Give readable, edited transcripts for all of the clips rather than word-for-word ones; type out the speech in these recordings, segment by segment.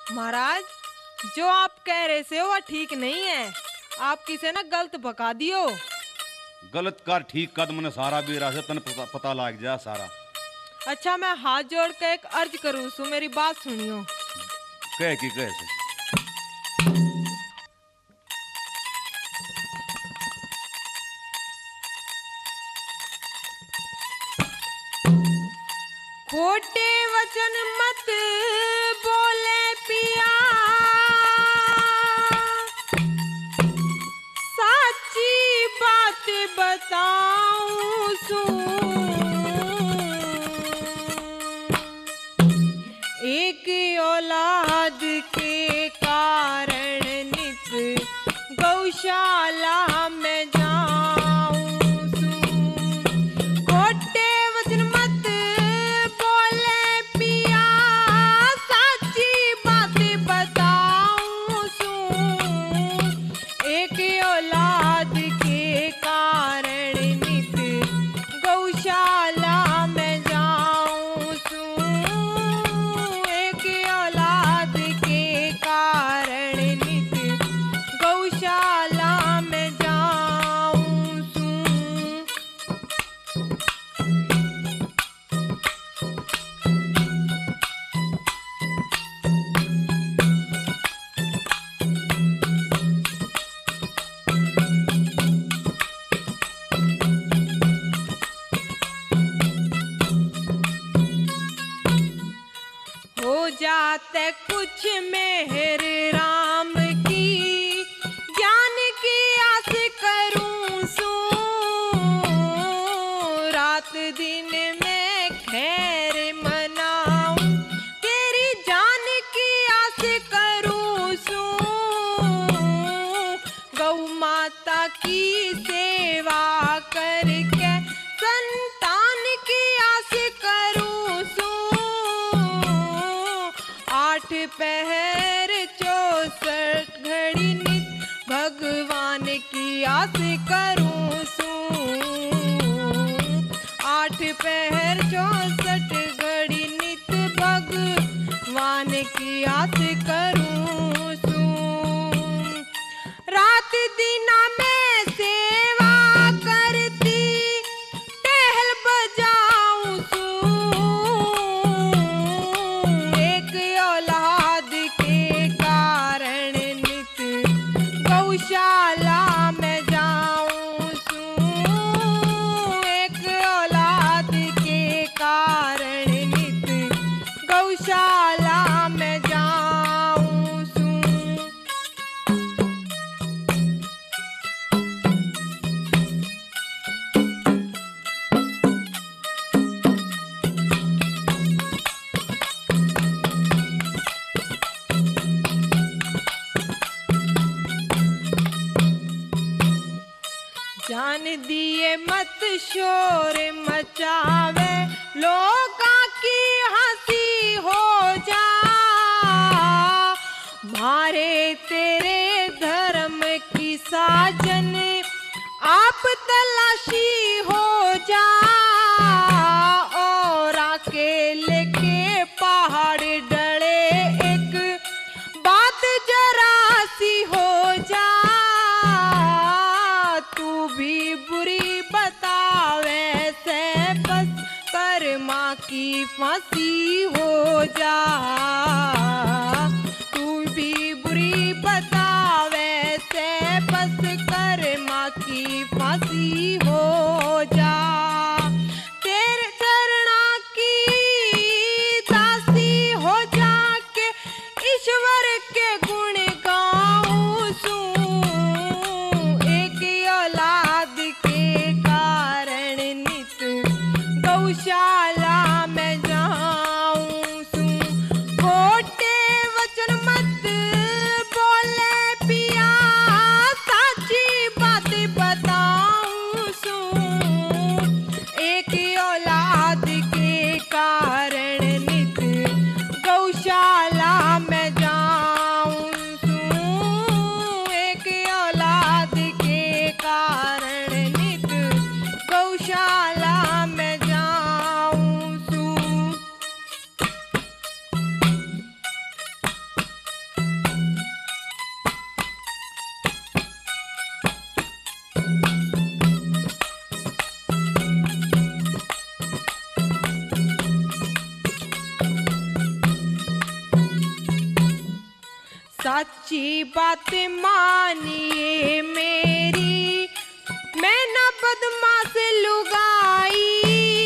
महाराज, जो आप कह रहे से वह ठीक नहीं है। आप किसे ना गलत भगा दियो। गलत कर ठीक कदम ने सारा भी रहा तन पता लग जा सारा। अच्छा, मैं हाथ जोड़ के एक अर्ज करूँ सु, मेरी बात सुनियो। कह की कह से खोटे वचन मत बोले पिया, साची बात बताऊं सू। एक औलाद के कारण नित गौशाला में जाऊं सू। खोटे वचन मत बोले पिया, साची बात बताऊं सू। एक औलाद के कारण नित गौशाला में जाऊं सू। एक औलाद के कारण नित गौशाला में जाऊं सू। हो जाते कुछ मेहर राम की, ज्ञान की आस करूं सू। रात दिन में खैर मनाऊं, तेरी जान की आस करूं सू। गौ माता की सेवा करके संतान की आस करूं सू। 8 पहर 64 घड़ी नित भगवान की आस करूं सू। 8 पहर 64 घड़ी नित भगवान की आस करूं सू। रात दिना में सेवा करती टहल बजाऊं सू। एक औलाद के कारण नित गौशाला में जाऊं सू। एक औलाद के कारण नित गौशाला में जाऊं सू। जान दिए मत शोर मचावे, लोगा की हंसी हो जा। मारे तेरे धर्म की साजन आप तलाशी हो जा। और अकेले के पहाड़ डले एक बात जरा सी हो जा। तू भी बुरी बतावे से बस कर्मा की फांसी हो जा। तू भी बुरी बतावे से बस कर्मा की फांसी हो जा। तेरे चरणा की दासी हो जाके ईश्वर के गुण गाऊं सू। एक औलाद के कारण नित गौशाला में जाऊं सू। सच्ची बात मानिए मेरी, मैं न बदमाश लुगाई,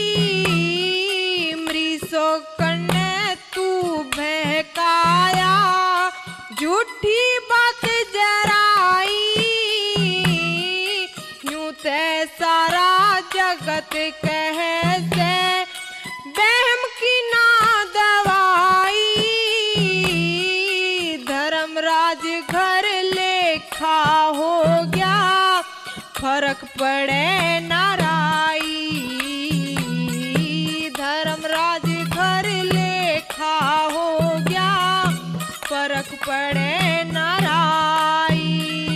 मरीसो कन्ने तू बहकाया, झूठी बात जराई, यूं ते सारा जगत कह से बहम की ना दवाई, धर्मराज घर लेखा हो गया, फर्क पड़े नाराई, धर्मराज घर लेखा हो गया, फर्क पड़े नाराई,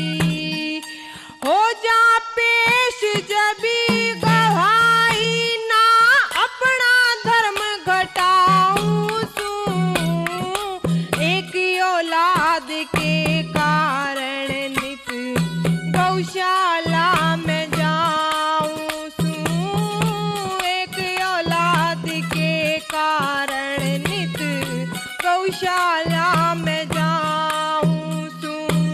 हो जा पेश जबी गवाही, ना अपना धर्म घटाऊं सू, एक औलाद के कारण नित गौशाला में जाऊं सू, एक औलाद के कारण नित गौशाला में जाऊं सू।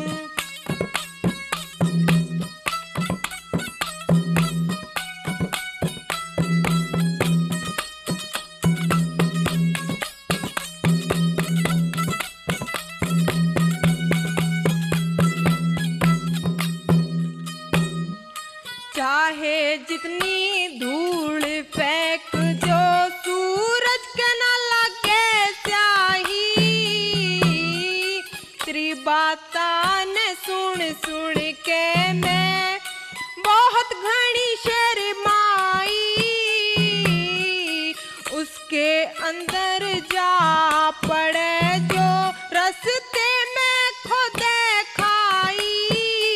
चाहे जितनी धूल फेंक जो सूरज के न लगे स्याही, तेरी बातां ने सुन सुन के मैं बहुत घनी शर्माई, उसके अंदर जा पड़े जो रस्ते में खोदे खाई,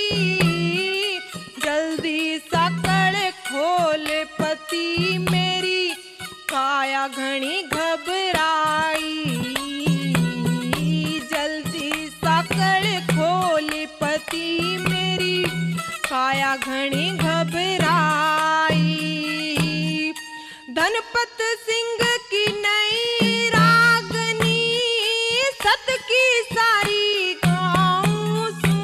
जल्दी सकड़ खोल पति मेरी, काया घनी घबराई, जल्दी सकड़ खोल पति मेरी, काया घनी घबराई, धनपत सिंह की नई रागनी, सत की सारी गाऊं सू,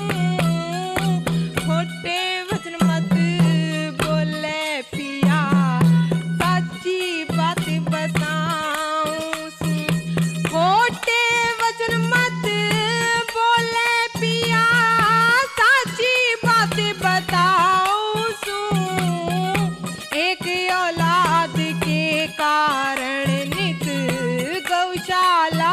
खोटे वचन मत बोले पिया, सच्ची बात बताऊं सू, खोटे वचन मत बोले पिया, सच्ची बात बताऊं सू, एक औलाद के कारण नित गौशाला